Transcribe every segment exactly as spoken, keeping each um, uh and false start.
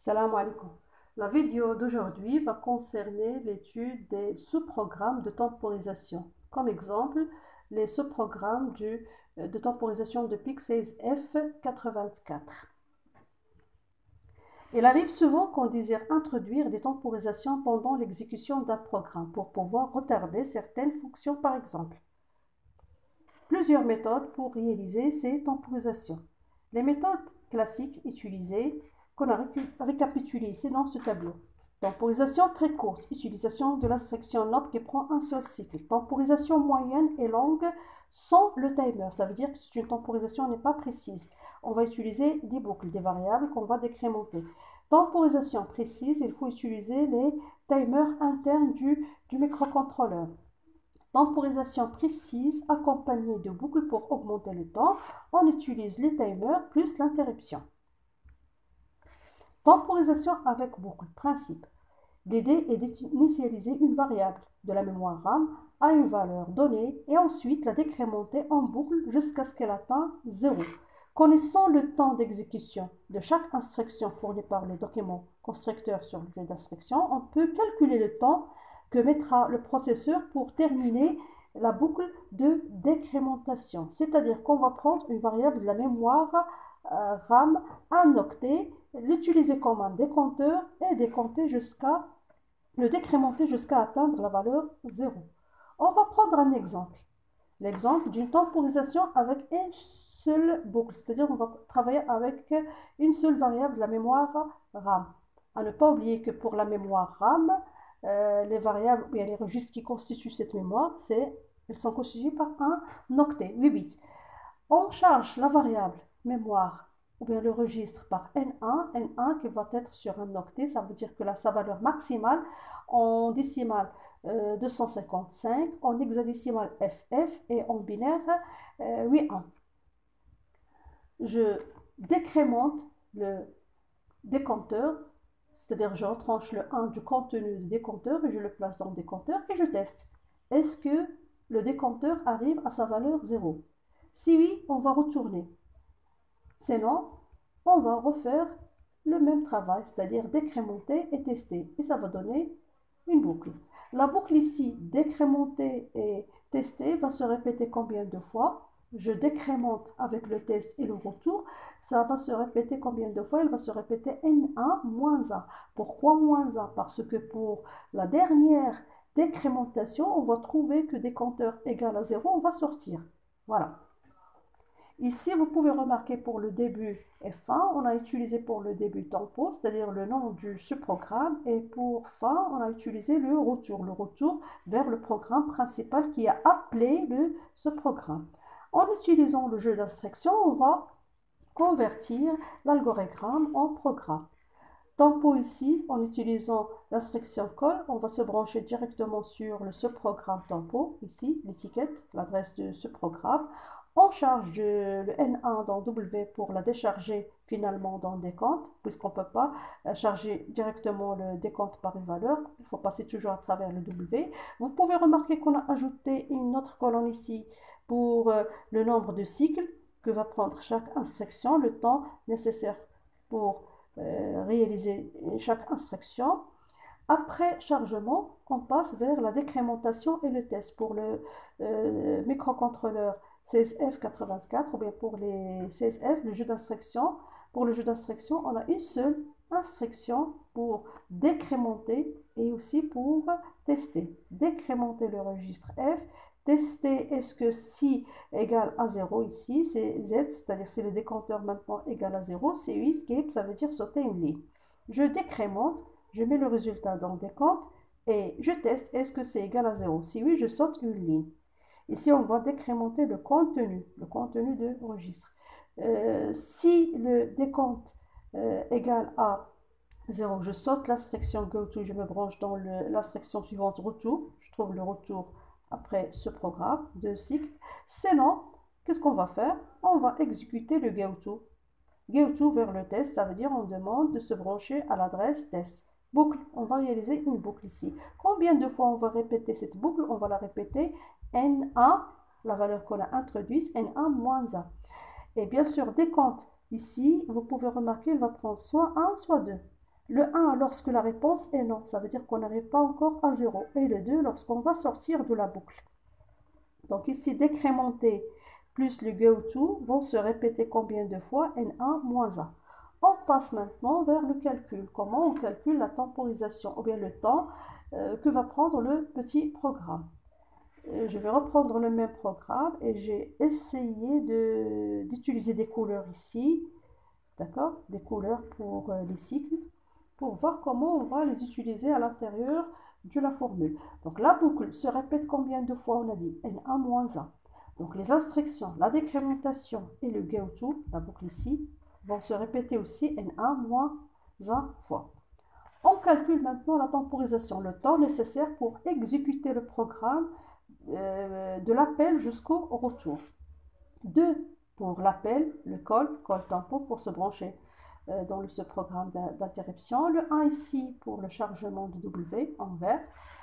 Salam alaikum. La vidéo d'aujourd'hui va concerner l'étude des sous-programmes de temporisation. Comme exemple, les sous-programmes du- de temporisation de P I C seize F quatre-vingt-quatre. Il arrive souvent qu'on désire introduire des temporisations pendant l'exécution d'un programme pour pouvoir retarder certaines fonctions par exemple. Plusieurs méthodes pour réaliser ces temporisations. Les méthodes classiques utilisées qu'on a récapitulées ici dans ce tableau. Temporisation très courte, utilisation de l'instruction N O P qui prend un seul cycle. Temporisation moyenne et longue sans le timer, ça veut dire que c'est une temporisation n'est pas précise. On va utiliser des boucles, des variables qu'on va décrémenter. Temporisation précise, il faut utiliser les timers internes du, du microcontrôleur. Temporisation précise accompagnée de boucles pour augmenter le temps, on utilise les timers plus l'interruption. Temporisation avec boucle. Principe. L'idée est d'initialiser une variable de la mémoire RAM à une valeur donnée et ensuite la décrémenter en boucle jusqu'à ce qu'elle atteigne zéro. Connaissant le temps d'exécution de chaque instruction fournie par le document constructeur sur le jeu d'instruction, on peut calculer le temps que mettra le processeur pour terminer la boucle de décrémentation. C'est-à-dire qu'on va prendre une variable de la mémoire euh, RAM, un octet, l'utiliser comme un décompteur et décompter jusqu'à le décrémenter jusqu'à atteindre la valeur zéro. On va prendre un exemple. L'exemple d'une temporisation avec une seule boucle, c'est-à-dire on va travailler avec une seule variable de la mémoire RAM. À ne pas oublier que pour la mémoire RAM, euh, les variables ou bien les registres qui constituent cette mémoire, c'est, elles sont constituées par un octet, huit bits. On charge la variable mémoire ou bien le registre par N un, N un qui va être sur un octet, ça veut dire que là, sa valeur maximale en décimale euh, deux cent cinquante-cinq, en hexadécimal F F et en binaire euh, huit un. Je décrémente le décompteur, c'est-à-dire je retranche le un du contenu du décompteur et je le place dans le décompteur et je teste. Est-ce que le décompteur arrive à sa valeur zéro? Si oui, on va retourner. Sinon, on va refaire le même travail, c'est-à-dire décrémenter et tester. Et ça va donner une boucle. La boucle ici, décrémenter et tester, va se répéter combien de fois? Je décrémente avec le test et le retour. Ça va se répéter combien de fois? Elle va se répéter N un moins un. Pourquoi moins un? Parce que pour la dernière décrémentation, on va trouver que décompteur égale à zéro, on va sortir. Voilà. Ici, vous pouvez remarquer pour le début F un, on a utilisé pour le début tempo, c'est-à-dire le nom du sous-programme, et pour fin, on a utilisé le retour, le retour vers le programme principal qui a appelé le, ce programme. En utilisant le jeu d'instruction, on va convertir l'algorithme en programme. Tempo ici, en utilisant l'instruction call, on va se brancher directement sur le sous-programme tempo, ici, l'étiquette, l'adresse de ce programme. On charge de, le N un dans W pour la décharger finalement dans le décompte, puisqu'on ne peut pas charger directement le décompte par une valeur. Il faut passer toujours à travers le W. Vous pouvez remarquer qu'on a ajouté une autre colonne ici pour euh, le nombre de cycles que va prendre chaque instruction, le temps nécessaire pour euh, réaliser chaque instruction. Après chargement, on passe vers la décrémentation et le test pour le euh, microcontrôleur seize F quatre-vingt-quatre ou bien pour les seize F, le jeu d'instruction. Pour le jeu d'instruction, on a une seule instruction pour décrémenter et aussi pour tester. Décrémenter le registre F, tester est-ce que si égale à zéro ici, c'est Z, c'est-à-dire si le décompteur maintenant égale à zéro, c'est oui, skip, ça veut dire sauter une ligne. Je décrémente, je mets le résultat dans le décompte et je teste est-ce que c'est égal à zéro. Si oui, je saute une ligne. Ici, on va décrémenter le contenu, le contenu de registre. Euh, si le décompte euh, égale à zéro, je saute l'instruction goTo, je me branche dans l'instruction suivante retour. Je trouve le retour après ce programme de cycle. Sinon, qu'est-ce qu'on va faire? On va exécuter le goTo. goTo vers le test, ça veut dire on demande de se brancher à l'adresse test. Boucle, on va réaliser une boucle ici. Combien de fois on va répéter cette boucle? On va la répéter N un, la valeur qu'on a introduite, N un moins un. Et bien sûr, décompte ici, vous pouvez remarquer, il va prendre soit un, soit deux. Le un lorsque la réponse est non, ça veut dire qu'on n'arrive pas encore à zéro. Et le deux lorsqu'on va sortir de la boucle. Donc ici, décrémenté plus le goto vont se répéter combien de fois? N un moins un. On passe maintenant vers le calcul. Comment on calcule la temporisation ou bien le temps euh, que va prendre le petit programme. Euh, je vais reprendre le même programme et j'ai essayé d'utiliser des couleurs ici. D'accord? Des couleurs pour euh, les cycles, pour voir comment on va les utiliser à l'intérieur de la formule. Donc la boucle se répète combien de fois? On a dit N un moins un. Donc les instructions, la décrémentation et le goto, la boucle ici, vont se répéter aussi N un moins un fois. On calcule maintenant la temporisation, le temps nécessaire pour exécuter le programme euh, de l'appel jusqu'au retour. deux pour l'appel, le call, call tempo pour se brancher euh, dans le, ce programme d'interruption. Le un ici pour le chargement de W en vert.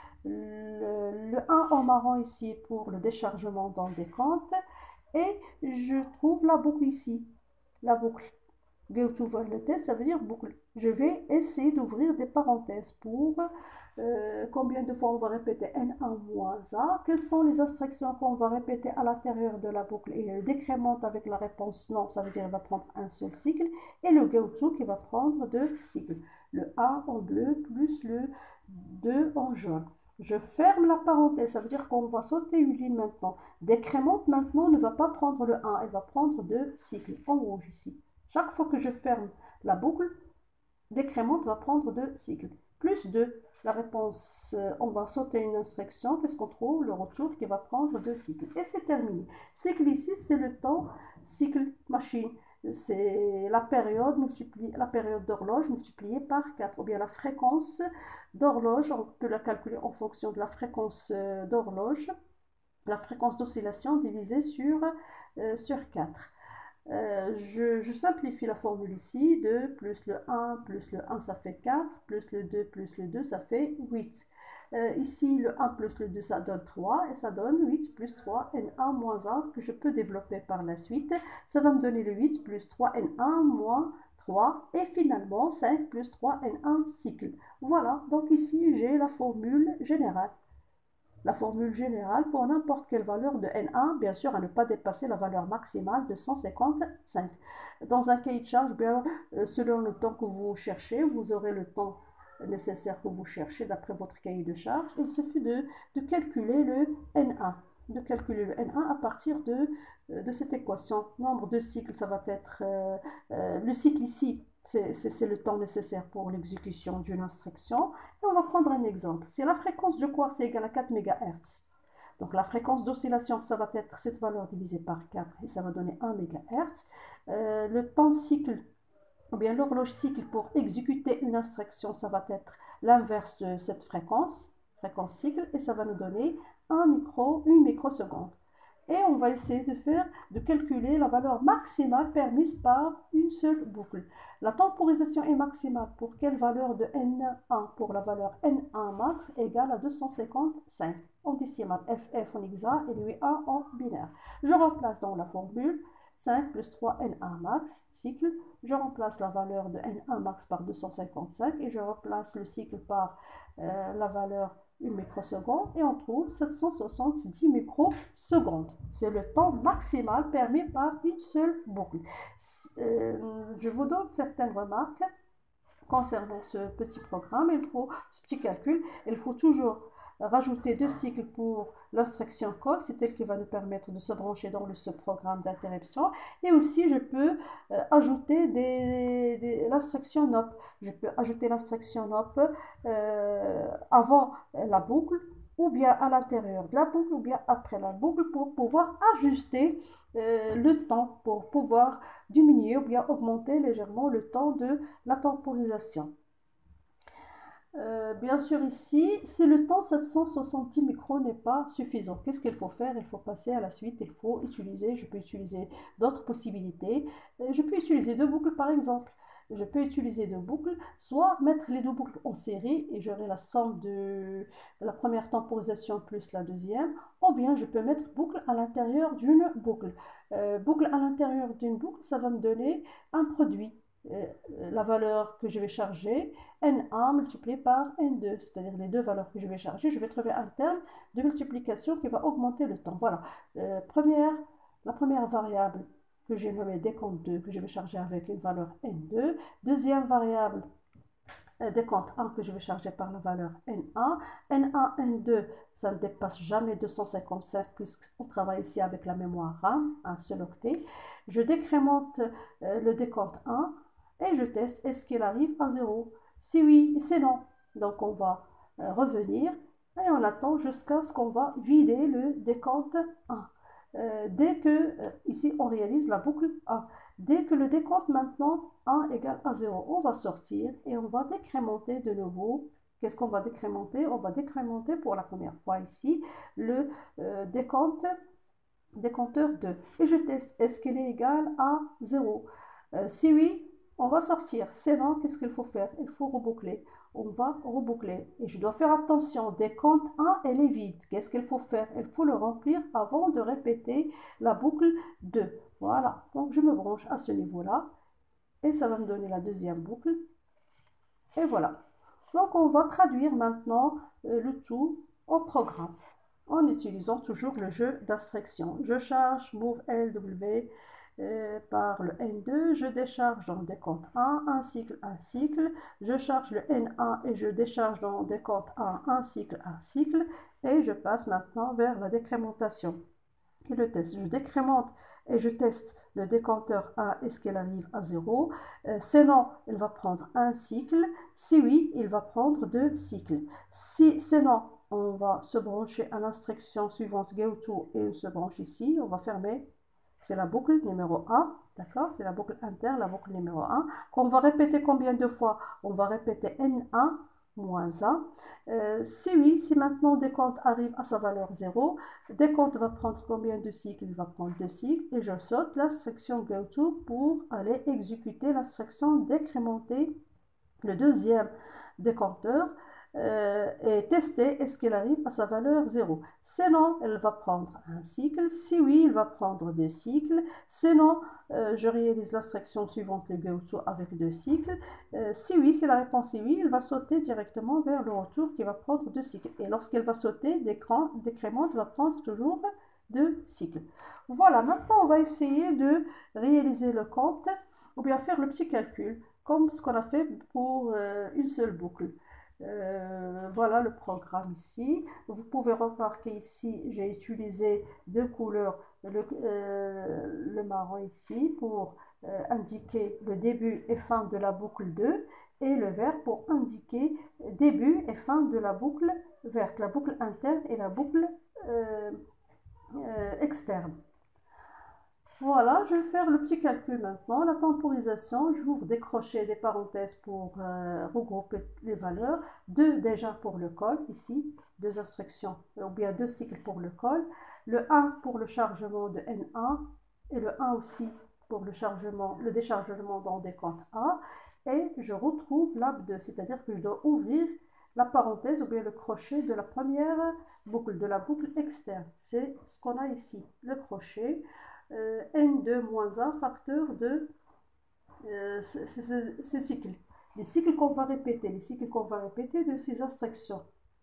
Le, le un en marron ici pour le déchargement dans le décompte. Et je trouve la boucle ici, la boucle. Go to volatile, ça veut dire boucle. Je vais essayer d'ouvrir des parenthèses pour euh, combien de fois on va répéter N un moins un. Quelles sont les instructions qu'on va répéter à l'intérieur de la boucle? Et elle décrémente avec la réponse non, ça veut dire qu'elle va prendre un seul cycle. Et le go to qui va prendre deux cycles. Le un en bleu plus le deux en jaune. Je ferme la parenthèse, ça veut dire qu'on va sauter une ligne maintenant. Décrémente maintenant ne va pas prendre le un, elle va prendre deux cycles en rouge ici. Chaque fois que je ferme la boucle, décrémente va prendre deux cycles. Plus deux, la réponse, euh, on va sauter une instruction. Qu'est-ce qu'on trouve? Le retour qui va prendre deux cycles. Et c'est terminé. Cycle ici, c'est le temps, cycle machine. C'est la période multipliée, la période d'horloge multipliée par quatre. Ou bien la fréquence d'horloge, on peut la calculer en fonction de la fréquence euh, d'horloge. La fréquence d'oscillation divisée sur, euh, sur quatre. Euh, je, je simplifie la formule ici. deux plus le un plus le un, ça fait quatre. Plus le deux plus le deux, ça fait huit. Euh, ici, le un plus le deux, ça donne trois. Et ça donne huit plus trois, N un moins un, que je peux développer par la suite. Ça va me donner le huit plus trois, N un moins trois. Et finalement, cinq plus trois, N un cycle. Voilà, donc ici, j'ai la formule générale. La formule générale pour n'importe quelle valeur de N un, bien sûr, à ne pas dépasser la valeur maximale de cent cinquante-cinq. Dans un cahier de charge, bien, selon le temps que vous cherchez, vous aurez le temps nécessaire que vous cherchez d'après votre cahier de charge. Il suffit de, de calculer le N un. De calculer le N un à partir de, de cette équation. Nombre de cycles, ça va être euh, euh, le cycle ici. C'est le temps nécessaire pour l'exécution d'une instruction. Et on va prendre un exemple. Si la fréquence du quartz est égale à quatre mégahertz, donc la fréquence d'oscillation, ça va être cette valeur divisée par quatre et ça va donner un mégahertz. Euh, le temps cycle, ou bien l'horloge cycle pour exécuter une instruction, ça va être l'inverse de cette fréquence, fréquence cycle, et ça va nous donner un micro, une microseconde. Et on va essayer de faire, de calculer la valeur maximale permise par une seule boucle. La temporisation est maximale pour quelle valeur de N un? Pour la valeur N un max égale à deux cent cinquante-cinq en décimale, F F en hexa et lui un en binaire. Je remplace dans la formule cinq plus trois N un max, cycle. Je remplace la valeur de N un max par deux cent cinquante-cinq et je remplace le cycle par euh, la valeur une microseconde et on trouve sept cent soixante-dix microsecondes. C'est le temps maximal permis par une seule boucle. Euh, je vous donne certaines remarques concernant ce petit programme. Il faut, ce petit calcul, il faut toujours rajouter deux cycles pour l'instruction call, c'est elle qui va nous permettre de se brancher dans le, ce programme d'interruption. Et aussi, je peux euh, ajouter des, des, l'instruction N O P. Je peux ajouter l'instruction N O P euh, avant la boucle, ou bien à l'intérieur de la boucle, ou bien après la boucle, pour pouvoir ajuster euh, le temps, pour pouvoir diminuer ou bien augmenter légèrement le temps de la temporisation. Euh, bien sûr ici, si le temps sept cent soixante-dix micros n'est pas suffisant, qu'est-ce qu'il faut faire? Il faut passer à la suite, il faut utiliser, je peux utiliser d'autres possibilités. Euh, je peux utiliser deux boucles par exemple. Je peux utiliser deux boucles, soit mettre les deux boucles en série et j'aurai la somme de la première temporisation plus la deuxième, ou bien je peux mettre boucle à l'intérieur d'une boucle. Euh, boucle à l'intérieur d'une boucle, ça va me donner un produit. euh, la valeur que je vais charger, N un multiplié par N deux, c'est-à-dire les deux valeurs que je vais charger. Je vais trouver un terme de multiplication qui va augmenter le temps. Voilà. Euh, première, la première variable que j'ai nommée décompte deux, que je vais charger avec une valeur N deux. Deuxième variable, décompte un que je vais charger par la valeur N un. N un, N deux, ça ne dépasse jamais deux cent cinquante-cinq puisqu'on travaille ici avec la mémoire RAM, un seul octet. Je décrémente euh, le décompte un et je teste est-ce qu'il arrive à zéro. Si oui, c'est non. Donc on va euh, revenir et on attend jusqu'à ce qu'on va vider le décompte un. Euh, dès que, euh, ici on réalise la boucle un. Dès que le décompte maintenant un égale à zéro, on va sortir et on va décrémenter de nouveau. Qu'est-ce qu'on va décrémenter? On va décrémenter pour la première fois ici le euh, décompte, décompteur deux. Et je teste, est-ce qu'il est égal à zéro? euh, Si oui, on va sortir. Sinon, qu'est-ce qu'il faut faire? Il faut reboucler. On va reboucler. Et je dois faire attention, décompte un, elle est vide. Qu'est-ce qu'il faut faire? Il faut le remplir avant de répéter la boucle deux. Voilà, donc je me branche à ce niveau-là. Et ça va me donner la deuxième boucle. Et voilà. Donc on va traduire maintenant euh, le tout en programme. En utilisant toujours le jeu d'instruction. Je charge move L W euh, par le N deux, je décharge dans décompte un, un cycle, un cycle, je charge le N un et je décharge dans décompte un, un cycle, un cycle, et je passe maintenant vers la décrémentation. Et le test, je décrémente et je teste le décompteur un, est-ce qu'il arrive à zéro? Euh, sinon, il va prendre un cycle. Si oui, il va prendre deux cycles. Si sinon, on va se brancher à l'instruction suivante goTo et on se branche ici. On va fermer. C'est la boucle numéro un. D'accord? C'est la boucle interne, la boucle numéro un. Qu'on va répéter combien de fois? On va répéter N un moins un. Euh, si oui, si maintenant décompte arrive à sa valeur zéro, décompte va prendre combien de cycles? Il va prendre deux cycles et je saute l'instruction goTo pour aller exécuter l'instruction décrémenter le deuxième décompteur euh, et tester est-ce qu'il arrive à sa valeur zéro. Sinon, elle va prendre un cycle. Si oui, il va prendre deux cycles. Sinon, euh, je réalise l'instruction suivante, le goTo avec deux cycles. Euh, si oui, si la réponse est oui, il va sauter directement vers le retour qui va prendre deux cycles. Et lorsqu'elle va sauter, décrémente va prendre toujours deux cycles. Voilà, maintenant on va essayer de réaliser le compte ou bien faire le petit calcul comme ce qu'on a fait pour euh, une seule boucle. Euh, voilà le programme ici. Vous pouvez remarquer ici, j'ai utilisé deux couleurs, le, euh, le marron ici pour euh, indiquer le début et fin de la boucle deux et le vert pour indiquer début et fin de la boucle verte, la boucle interne et la boucle euh, euh, externe. Voilà, je vais faire le petit calcul maintenant. La temporisation, j'ouvre des crochets, des parenthèses pour euh, regrouper les valeurs. Deux déjà pour le col, ici, deux instructions, ou bien deux cycles pour le col. Le un pour le chargement de N un et le un aussi pour le chargement, le déchargement dans décompte un. Et je retrouve lab deux, c'est-à-dire que je dois ouvrir la parenthèse ou bien le crochet de la première boucle, de la boucle externe. C'est ce qu'on a ici, le crochet. Euh, N deux moins un facteur de euh, ces, ces, ces cycles. Les cycles qu'on va répéter, les cycles qu'on va répéter de ces instructions.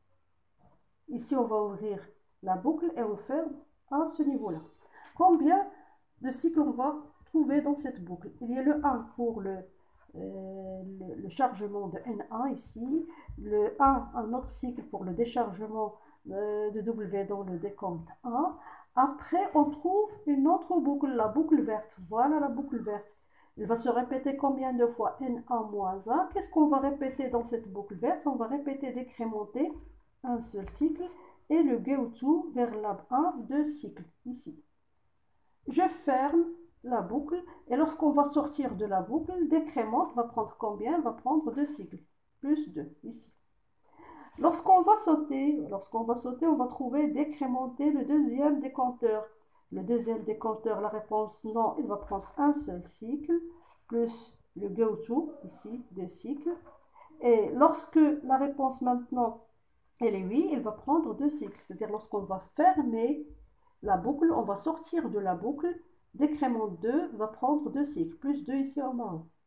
Ici, on va ouvrir la boucle et on ferme à ce niveau-là. Combien de cycles on va trouver dans cette boucle? Il y a le un pour le, euh, le, le chargement de N un ici, le un, un autre cycle pour le déchargement euh, de W dans le décompte un. Après, on trouve une autre boucle, la boucle verte. Voilà la boucle verte. Il va se répéter combien de fois? N un moins un. Qu'est-ce qu'on va répéter dans cette boucle verte? On va répéter décrémenter un seul cycle et le goTo vers lab un, deux cycles, ici. Je ferme la boucle et lorsqu'on va sortir de la boucle, décrémente va prendre combien? Elle va prendre deux cycles, plus deux, ici. Lorsqu'on va sauter, lorsqu'on va sauter, on va trouver décrémenter le deuxième décompteur. Le deuxième décompteur, la réponse non, il va prendre un seul cycle, plus le goTo, ici, deux cycles. Et lorsque la réponse maintenant, elle est oui, il va prendre deux cycles. C'est-à-dire lorsqu'on va fermer la boucle, on va sortir de la boucle, décrément deux va prendre deux cycles, plus deux ici en marron.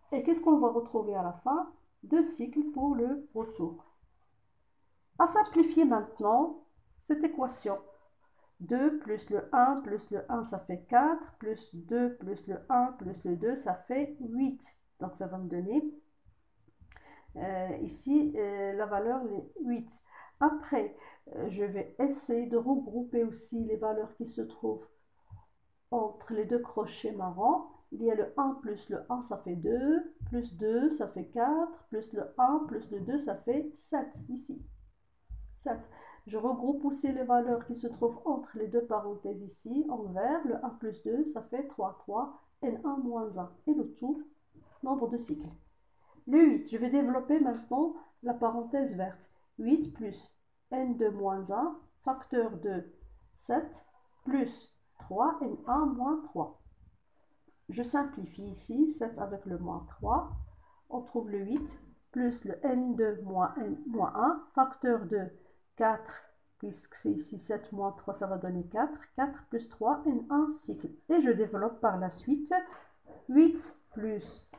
Et qu'est-ce qu'on va retrouver à la fin? Deux cycles pour le retour. À simplifier maintenant cette équation. deux plus le un plus le un, ça fait quatre, plus deux plus le un plus le deux, ça fait huit. Donc ça va me donner euh, ici euh, la valeur huit. Après, euh, je vais essayer de regrouper aussi les valeurs qui se trouvent entre les deux crochets marrons. Il y a le un plus le un, ça fait deux, plus deux, ça fait quatre, plus le un plus le deux, ça fait sept ici. sept. Je regroupe aussi les valeurs qui se trouvent entre les deux parenthèses ici, en vert. Le un plus deux, ça fait trois, trois, n un moins un. Et le tout, nombre de cycles. Le huit, je vais développer maintenant la parenthèse verte. huit plus n deux moins un, facteur de sept, plus trois, n un moins trois. Je simplifie ici, sept avec le moins trois. On trouve le huit, plus le n deux moins n moins un, facteur de quatre, puisque c'est ici sept moins trois, ça va donner quatre. quatre plus trois, n un cycle. Et je développe par la suite huit plus,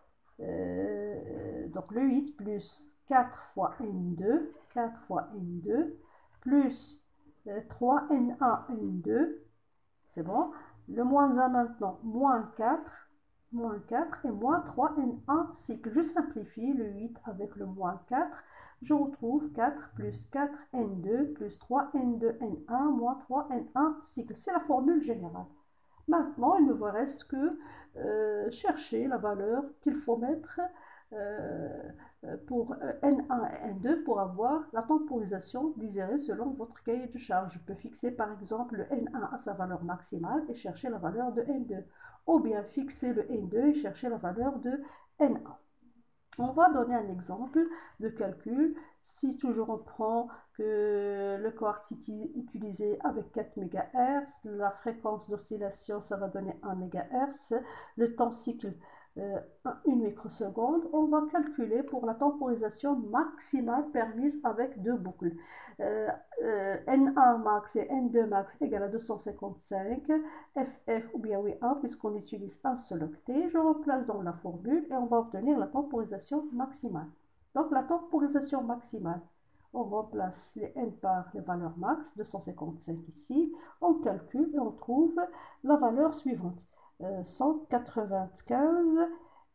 euh, donc le huit plus quatre fois n deux, quatre fois n deux, plus euh, trois, n un, n deux, c'est bon. Le moins un maintenant, moins quatre, moins quatre et moins trois, n un cycle. Je simplifie le huit avec le moins quatre. Je retrouve quatre plus quatre, n deux, plus trois, n deux, n un, moins trois, n un cycle. C'est la formule générale. Maintenant, il ne vous reste que euh, chercher la valeur qu'il faut mettre euh, pour n un et n deux pour avoir la temporisation désirée selon votre cahier de charge. Je peux fixer par exemple le n un à sa valeur maximale et chercher la valeur de n deux. Ou bien fixer le n deux et chercher la valeur de n un. On va donner un exemple de calcul. Si toujours on prend que le quartz utilisé avec quatre mégahertz, la fréquence d'oscillation, ça va donner un mégahertz, le temps cycle, euh, une microseconde, on va calculer pour la temporisation maximale permise avec deux boucles. Euh, euh, n un max et n deux max égale à deux cent cinquante-cinq, F F ou bien oui un, puisqu'on utilise un seul octet. Je remplace dans la formule et on va obtenir la temporisation maximale. Donc la temporisation maximale, on remplace les n par les valeurs max, deux cent cinquante-cinq ici, on calcule et on trouve la valeur suivante, euh, cent quatre-vingt-quinze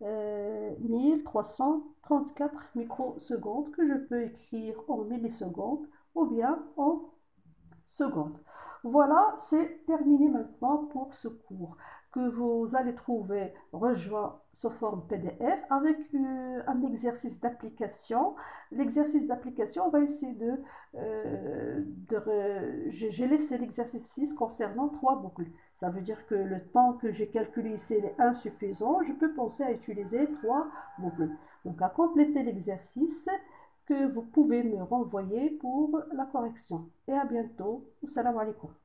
mille trois cent trente-quatre microsecondes, que je peux écrire en millisecondes ou bien en secondes. Voilà, c'est terminé maintenant pour ce cours que vous allez trouver rejoint sous forme P D F avec euh, un exercice d'application. L'exercice d'application, on va essayer de... Euh, de j'ai laissé l'exercice six concernant trois boucles. Ça veut dire que le temps que j'ai calculé ici est insuffisant. Je peux penser à utiliser trois boucles. Donc, à compléter l'exercice que vous pouvez me renvoyer pour la correction. Et à bientôt. Assalamu alaikum.